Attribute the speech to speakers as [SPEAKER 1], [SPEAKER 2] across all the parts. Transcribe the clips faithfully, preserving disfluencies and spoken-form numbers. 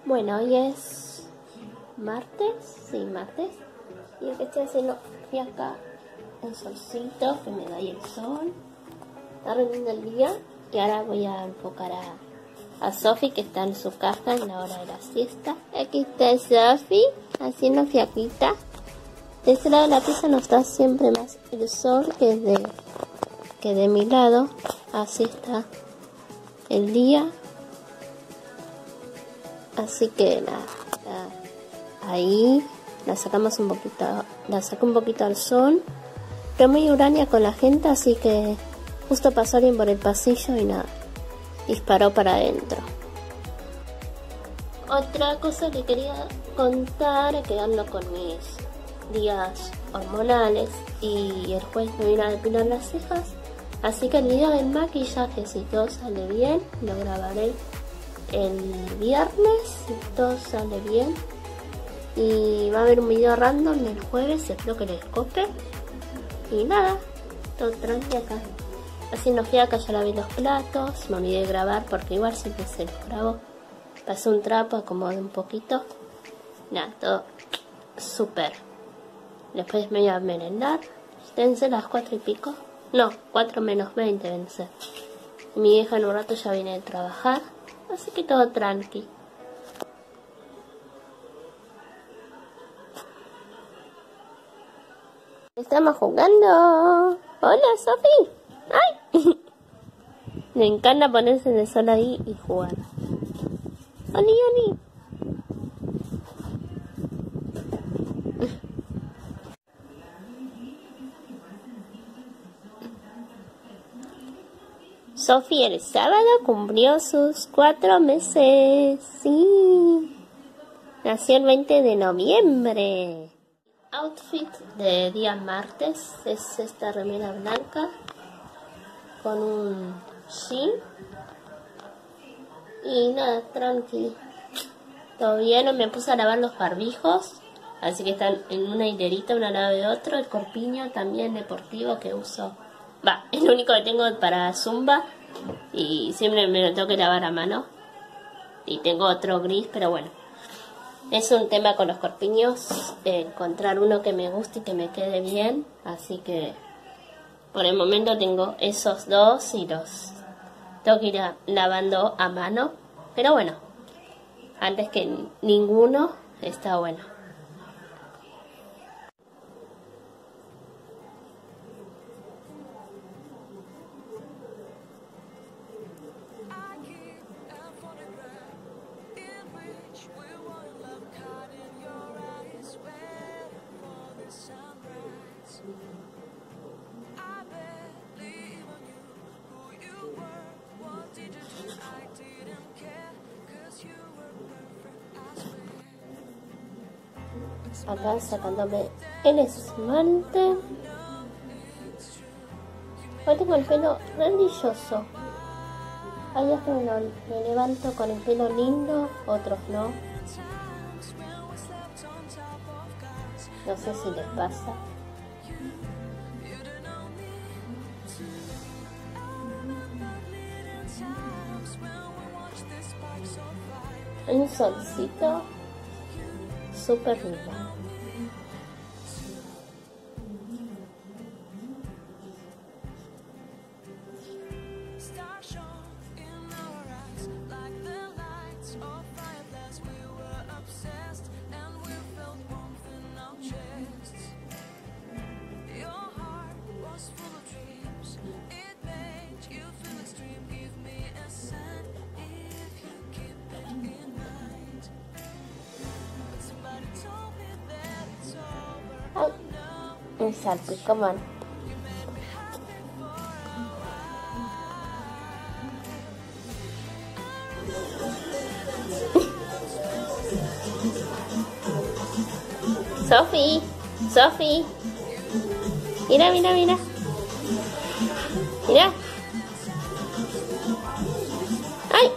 [SPEAKER 1] Bueno, hoy es martes, sí, martes. Y lo que estoy haciendo, fui acá el solcito, que me da ahí el sol. Está rindiendo el día. Y ahora voy a enfocar a, a Sofi, que está en su casa en la hora de la siesta. Aquí está Sofi, haciendo fiaquita. De este lado de la pieza nos da siempre más el sol que de, que de mi lado. Así está el día. Así que nada, la, ahí la sacamos un poquito, la saco un poquito al sol. Pero muy huraña con la gente, así que justo pasó alguien por el pasillo y nada, disparó para adentro. Otra cosa que quería contar es que ando con mis días hormonales y el jueves me vine a depilar las cejas. Así que el video del maquillaje, si todo sale bien, lo grabaré el viernes, si todo sale bien. Y va a haber un video random el jueves, espero que les cope. Y nada, todo tranqui acá. Haciendo fiaca, ya lavé los platos, me olvidé de grabar porque igual siempre se los grabo. Pasé un trapo, acomodé un poquito. Nada, todo súper. Después me voy a merendar. Dense las cuatro y pico. No, cuatro menos veinte vence. Mi vieja en un rato ya viene de trabajar. Así que todo tranqui. Estamos jugando. Hola, Sofi. ¡Ay! Me encanta ponerse en el sol ahí y jugar. ¡Oli, oli! Sofi el sábado cumplió sus cuatro meses. Sí. Nació el veinte de noviembre. Outfit de día martes es esta remera blanca con un jean. Y nada, tranqui. Todo bien, me puse a lavar los barbijos. Así que están en una hilerita, una al lado de otro. El corpiño también deportivo que uso. Va, es lo único que tengo para zumba. Y siempre me lo tengo que lavar a mano. Y tengo otro gris, pero bueno. Es un tema con los corpiños. Eh, encontrar uno que me guste y que me quede bien. Así que por el momento tengo esos dos y los tengo que ir a, lavando a mano. Pero bueno, antes que ninguno está bueno. Acá sacándome el esmalte. Hoy tengo el pelo re brilloso. Hay días que me, lo, me levanto con el pelo lindo, otros no. No sé si les pasa. Hay un solcito súper lindo. Ay, me salpicó mal. Sofi, Sofi. Mira, mira, mira. Mira. Ay.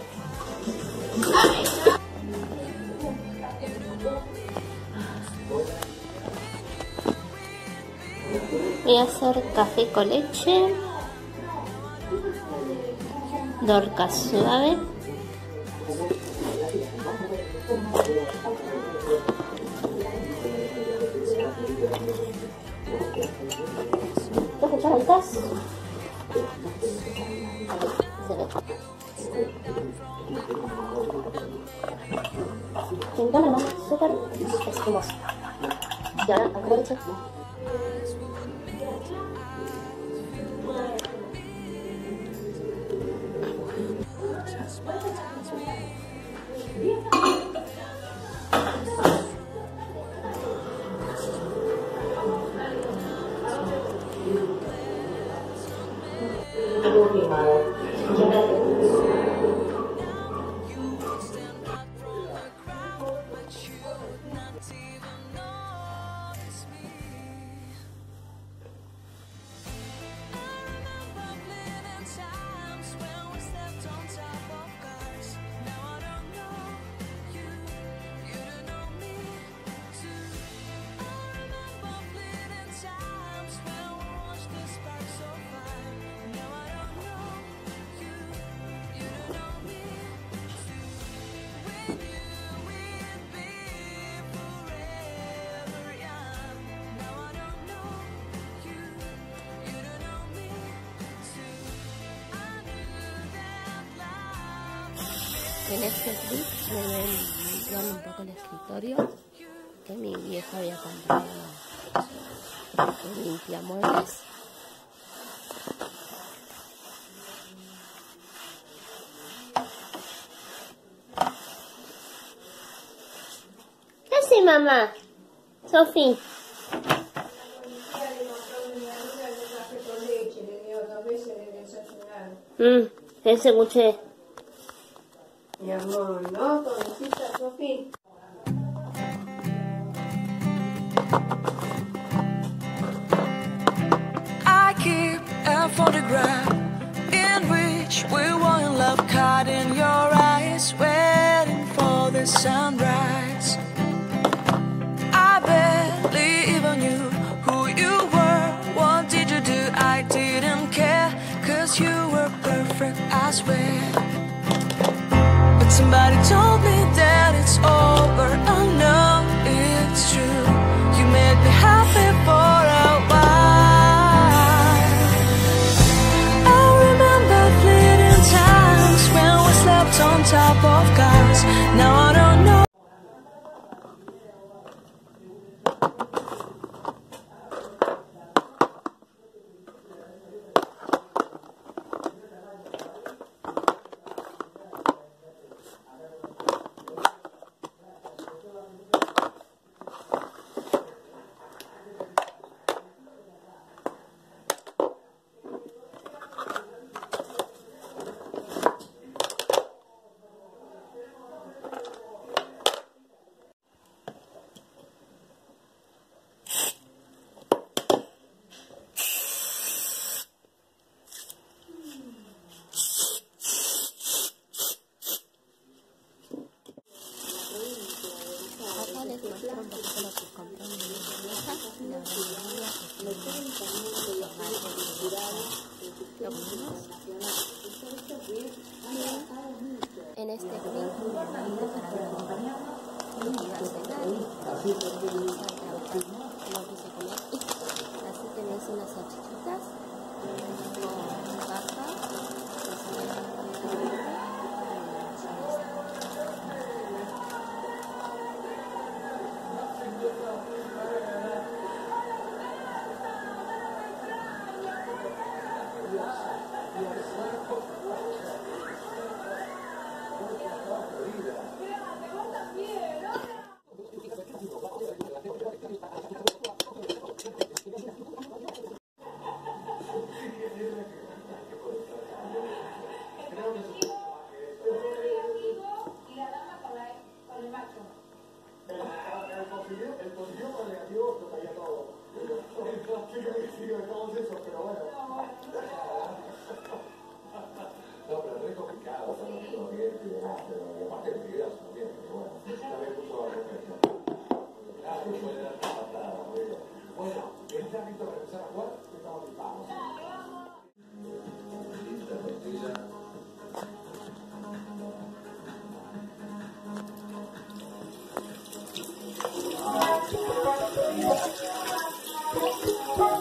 [SPEAKER 1] Voy a hacer café con leche. Dorca suave. ¿Dos cucharaditas? Se ve. Pintame más súper espumoso. Y ahora al leche. En este clip me ven limpiando un poco el escritorio que mi vieja había comprado un limpiamuebles. ¿Qué hace mamá? Sofi. Mmm, ese escuché.
[SPEAKER 2] Mi amor, ¿no? Pobrecita, Sofi.
[SPEAKER 3] I keep a photograph in which we were in love, caught in your eyes, waiting for the sunrise. I barely even knew who you were. What did you do? I didn't care, 'cause you were perfect, I swear. Somebody told me that it's over. I know it's true. You made me happy for a while. I remember fleeting times when we slept on top of cars. Now I don't know.
[SPEAKER 1] En este clip me van a preparar lo que iba a cenar, lo que se come. Así tenéis unas salchichitas con papa,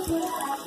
[SPEAKER 1] Yeah.